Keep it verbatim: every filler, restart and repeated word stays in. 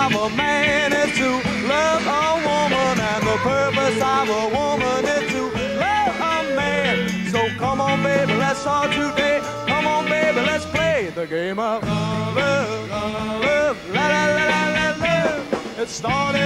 of a man is to love a woman, and the purpose of a woman is to love a man. So come on, baby, let's start today. Come on, baby, let's play the game of love, love, la la la la la love. It started